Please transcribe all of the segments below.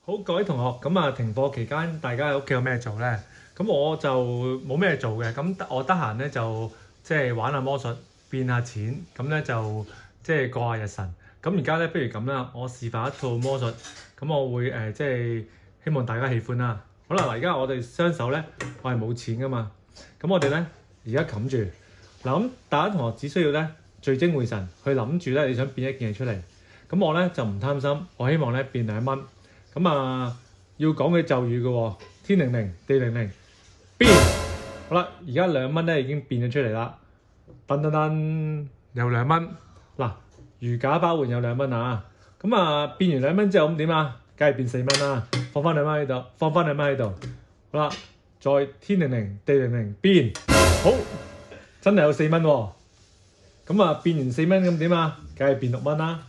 好，各位同學，咁啊停課期間，大家喺屋企有咩做呢？咁我就冇咩做嘅，咁我得閒咧就即係玩下魔術，變下錢，咁咧就即係過下日神。咁而家咧，不如咁啦，我示範一套魔術，咁我會即係希望大家喜歡啦。好啦，嗱，而家我哋雙手咧，我係冇錢噶嘛，咁我哋咧而家冚住嗱，咁大家同學只需要咧聚精會神去諗住咧你想變一件嘢出嚟。咁我咧就唔貪心，我希望咧變2蚊。咁啊，要講嘅咒語嘅喎，天靈靈，地靈靈，變！好啦，而家2蚊咧已經變咗出嚟啦，噔噔噔，有2蚊。嗱，如假包換有2蚊啊！咁啊，變完2蚊之後咁點啊？梗係變4蚊啦，放翻2蚊喺度，放翻2蚊喺度。好啦，再天靈靈，地靈靈，變！好，真係有4蚊喎。咁啊，變完4蚊咁點啊？梗係變6蚊啦。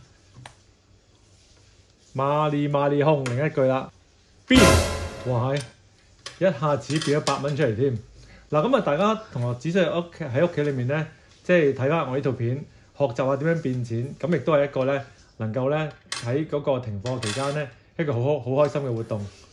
馬利馬利空，另一句啦，變！哇係，一下子變咗8蚊出嚟添。嗱，咁啊，大家同學只需要喺屋企裏面咧，即係睇翻我呢套片，學習下點樣變錢，咁亦都係一個咧能夠咧喺嗰個停課期間咧一個好開心嘅活動。